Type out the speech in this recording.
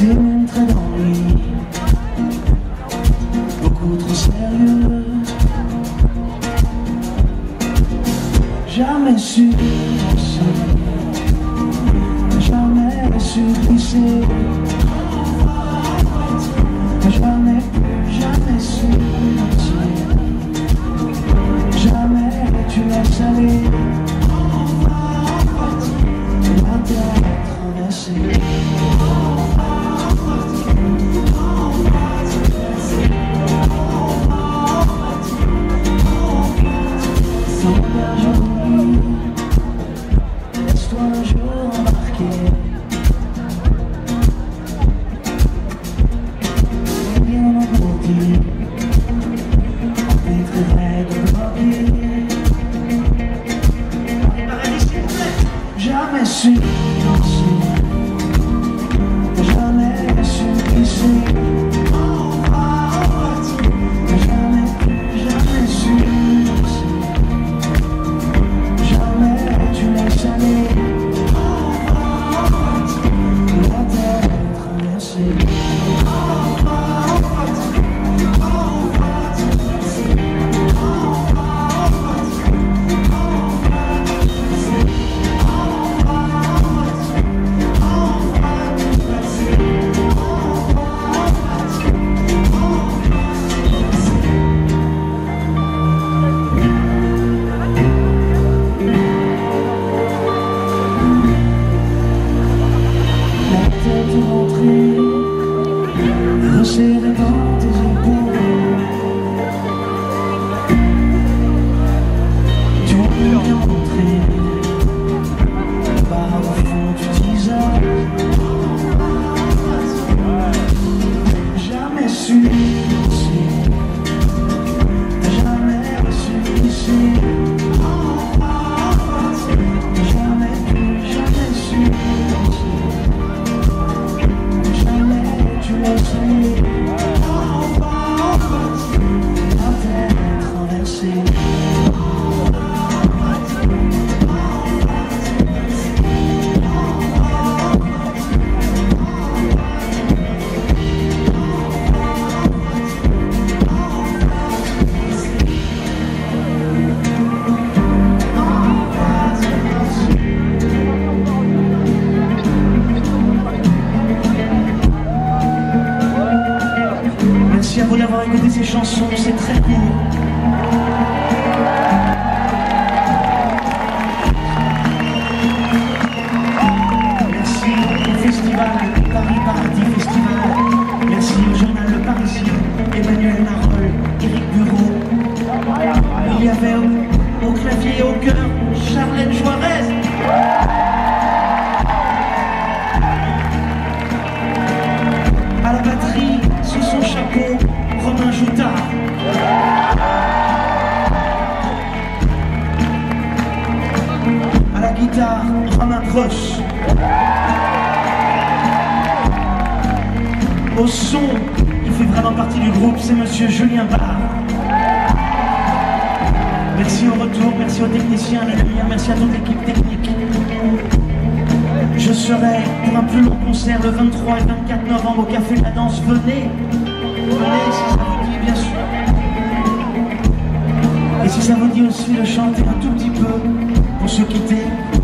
C'est même très d'ennui, beaucoup trop sérieux. Jamais su danser, jamais su glisser. Jamais su mentir, jamais tu laisses aller. La terre traversée. Laisse-toi un jour embarquer. Rien n'engourdit, pétrerait de bloquer. Jamais su danser, jamais su glisser. Jamais su danser, jamais tu laisses aller. La terre traversée. Resserré dans tes épaules, tu peux bien montrer, par au fond du visage. Jamais su danser, jamais su glisser. Jamais su danser, jamais tu laisses aller. La terre traversée. Merci à vous d'avoir écouté ces chansons, c'est très court. Merci au festival Paris Paradis Festival. Merci au journal Le Parisien, Emmanuel Narol, Éric Bureau. Il y avait au clavier et au cœur Charlène Juarez. À la batterie, sous son chapeau, Romain Joutard. À la guitare, Romain Proche. Au son, il fait vraiment partie du groupe, c'est monsieur Julien Barre. Merci au retour, merci aux techniciens, à la lumière, merci à toute l'équipe technique. Je serai pour un plus long concert le 23 et 24 novembre au Café de la Danse. Venez, venez si ça vous dit, bien sûr. Et si ça vous dit aussi de chanter un tout petit peu pour se quitter.